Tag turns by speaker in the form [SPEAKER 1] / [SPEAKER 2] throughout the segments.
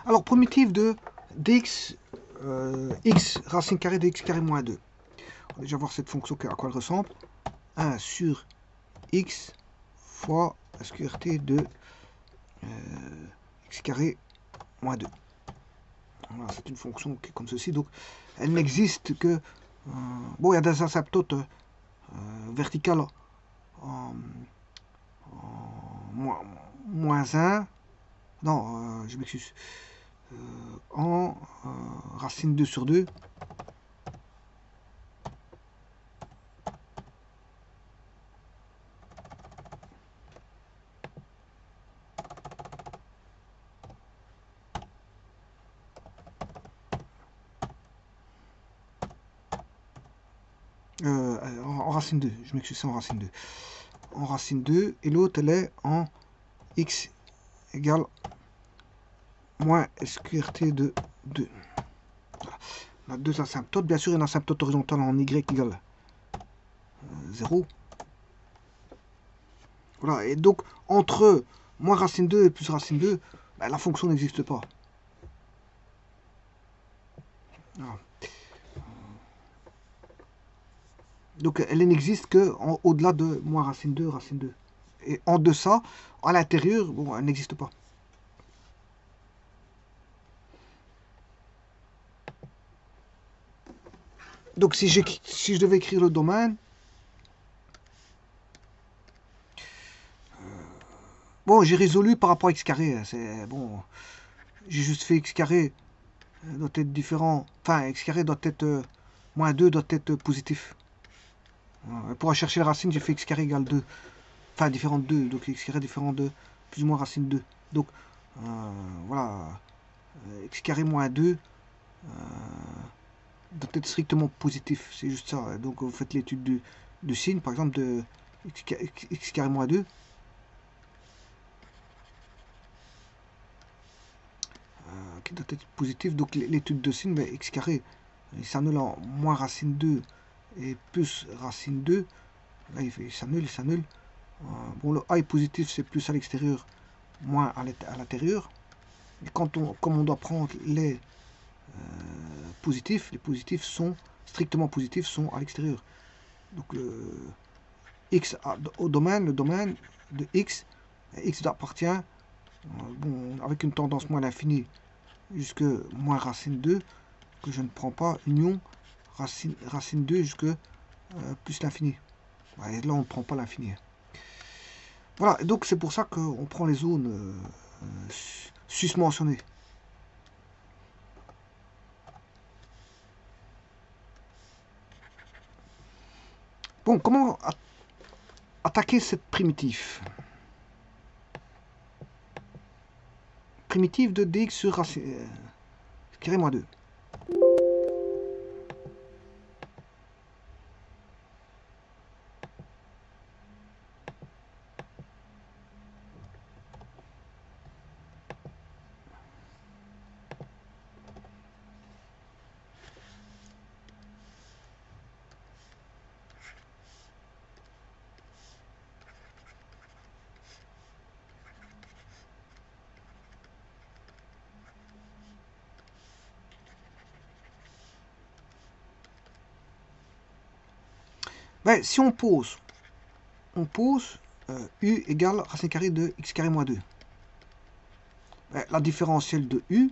[SPEAKER 1] Alors, primitive de dx x racine carrée de x carré moins 2. On va déjà voir cette fonction à quoi elle ressemble. 1 sur x fois la sqrt de x carré moins 2. Voilà, c'est une fonction qui est comme ceci. Donc, elle n'existe que... bon, il y a des asymptotes verticales en moins 1. Non, je m'excuse. En racine 2 sur 2. En racine 2, je m'excuse, c'est en racine 2. En racine 2, et l'autre, elle est en x égale moins sqrt de 2. Voilà. On a deux asymptotes. Bien sûr, une asymptote horizontale en y égale 0. Voilà, et donc, entre moins racine 2 et plus racine 2, ben, la fonction n'existe pas. Voilà. Donc, elle n'existe qu'au-delà de moins racine 2, racine 2. Et en deçà, à l'intérieur, bon, elle n'existe pas. Donc, si je devais écrire le domaine, bon, j'ai résolu par rapport à x carré. C'est bon, j'ai juste fait x carré doit être différent. Enfin, x carré doit être moins 2 doit être positif. Pour chercher la racine, j'ai fait x carré égale 2. Enfin, différent de 2. Donc, x carré différent de plus ou moins racine 2. Donc, voilà. X carré moins 2 doit être strictement positif. C'est juste ça. Donc, vous faites l'étude de signe, par exemple, de x carré moins 2. Qui doit être positif. Donc, l'étude de signe, mais x carré, il s'annule en moins racine 2 et plus racine 2. Là, il s'annule, il s'annule. Bon, le a est positif, c'est plus à l'extérieur, moins à l'intérieur. Et comme on doit prendre les positifs sont strictement positifs, sont à l'extérieur. Donc le x le domaine de x appartient, bon, avec une tendance moins à l'infini jusque moins racine 2, que je ne prends pas, union racine 2 jusque plus l'infini. Et là, on ne prend pas l'infini. Voilà, et donc c'est pour ça qu'on prend les zones susmentionnées. Bon, comment attaquer cette primitive? Primitive de dx sur racine carré moins 2. Ben, si on pose u égale racine carrée de x carré moins 2. Ben, la différentielle de u,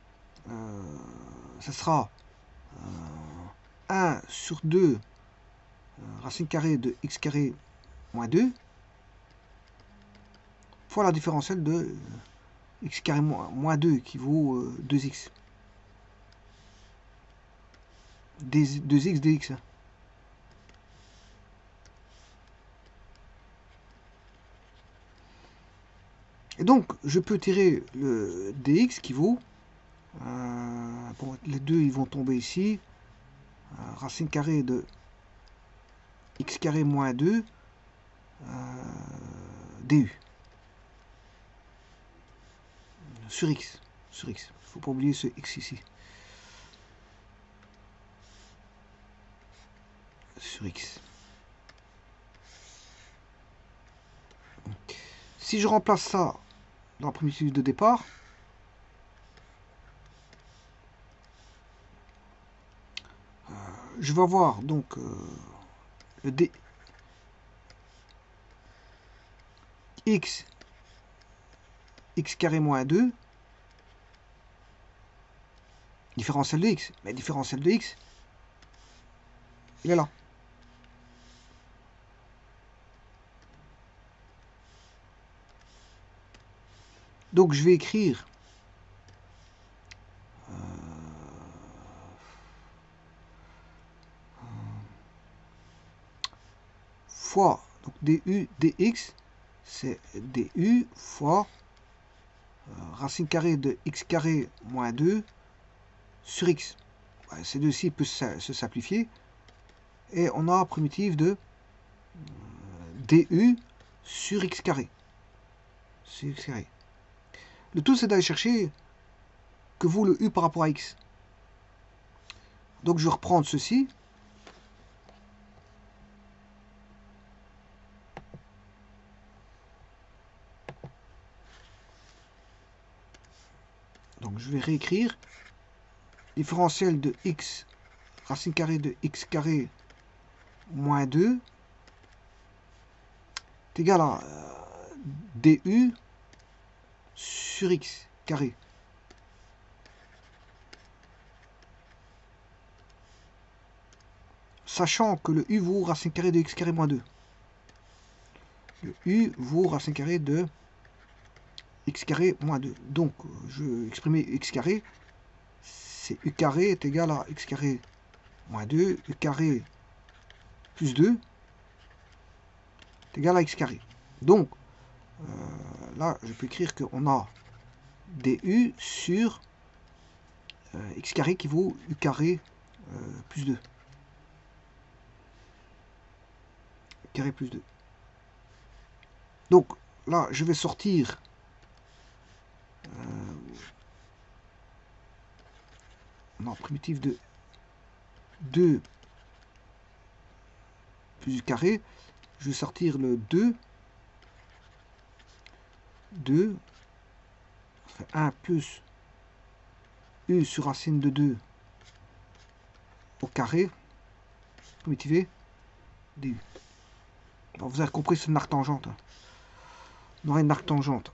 [SPEAKER 1] ce sera 1 sur 2 racine carrée de x carré moins 2 fois la différentielle de x carré moins 2 qui vaut 2x. 2x dx. Et donc, je peux tirer le dx qui vaut, bon, les deux ils vont tomber ici, racine carrée de x carré moins 2 du sur x. Il ne faut pas oublier ce x ici. Sur x. Si je remplace ça dans la primitive de départ, je vais avoir donc le dx x carré moins 2, différentiel de x. Mais différentiel de x, il est là. Donc je vais écrire fois donc du dx, c'est du fois racine carrée de x carré moins 2 sur x. Ces deux-ci peuvent se simplifier. Et on a primitive de du sur x carré. Sur x carré. Le tout, c'est d'aller chercher que vaut le u par rapport à x. Donc je vais reprendre ceci. Donc je vais réécrire différentiel de x racine carrée de x carré moins 2 est égal à du sur x carré. Sachant que le u vaut racine carrée de x carré moins 2. Le u vaut racine carrée de x carré moins 2. Donc, je vais exprimer x carré. C'est u carré est égal à x carré moins 2. U carré plus 2 est égal à x carré. Donc, là, je peux écrire qu'on a du sur x carré qui vaut u carré plus 2. U carré plus 2. Donc, là, je vais sortir non, primitive de 2 plus u carré. Je vais sortir le 2. 2 fait 1 plus u sur racine de 2 au carré, primitivé, du. Alors vous avez compris, c'est une arc tangente. On aura une arc tangente.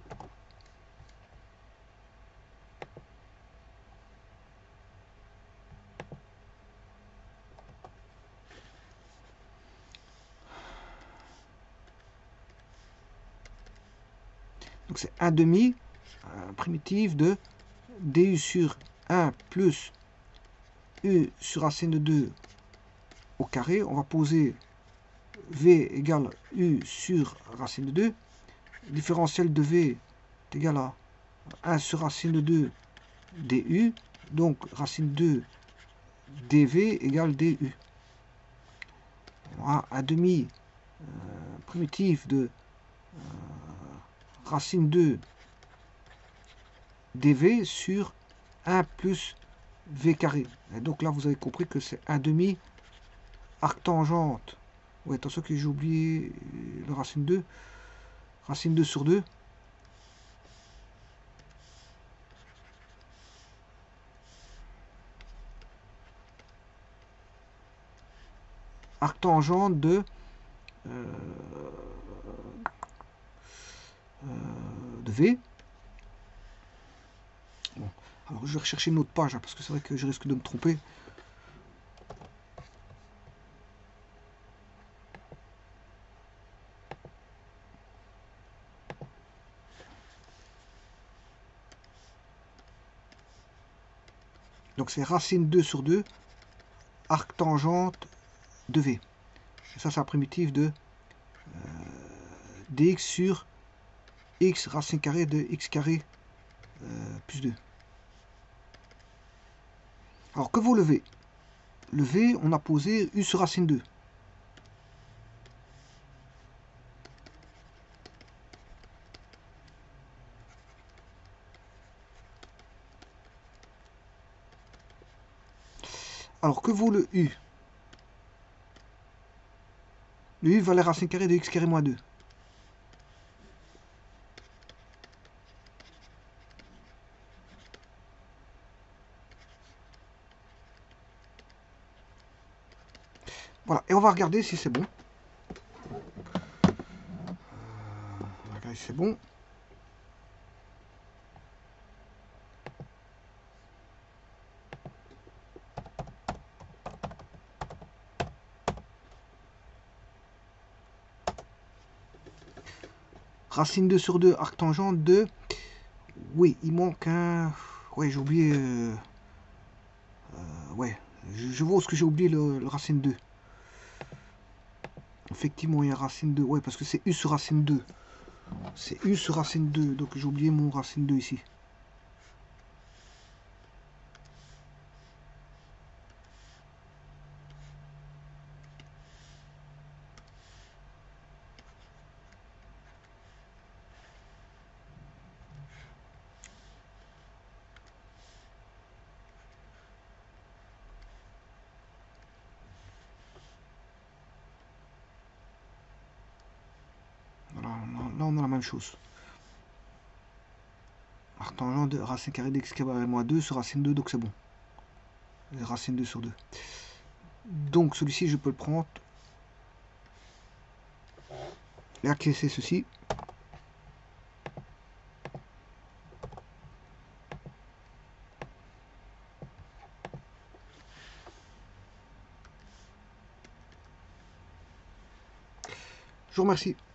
[SPEAKER 1] Donc c'est 1 demi, primitive de du sur 1 plus u sur racine de 2 au carré. On va poser v égale u sur racine de 2. Différentiel de v est égal à 1 sur racine de 2 du. Donc racine 2 dv égale du. On a un demi primitif de racine 2 dv sur 1 plus v carré. Et donc là, vous avez compris que c'est 1 demi arc tangente. Ouais, attention que j'ai oublié le racine 2. Racine 2 sur 2. Arc tangente de V. Bon. Alors je vais rechercher une autre page, hein, parce que c'est vrai que je risque de me tromper. Donc c'est racine 2 sur 2, arc tangente de V. Et ça, c'est la primitive de dx sur x racine carrée de x carré plus 2. Alors que vaut le V? Le V, on a posé u sur racine 2. Alors que vaut le u? Le u valait racine carrée de x carré moins 2. Voilà, et on va regarder si c'est bon. On va regarder si c'est bon. Racine 2 sur 2, arctangent 2. Oui, il manque un... Ouais, j'ai oublié... ouais, je vois ce que j'ai oublié, le racine 2. Effectivement, il y a racine 2. Ouais, parce que c'est U sur racine 2. C'est U sur racine 2. Donc j'ai oublié mon racine 2 ici. Voilà, là, on a la même chose. Arctangent de racine carrée d'x carré moins 2 sur racine 2, donc c'est bon. Racine 2 sur 2. Donc celui-ci, je peux le prendre et acquiescer ceci. Je vous remercie.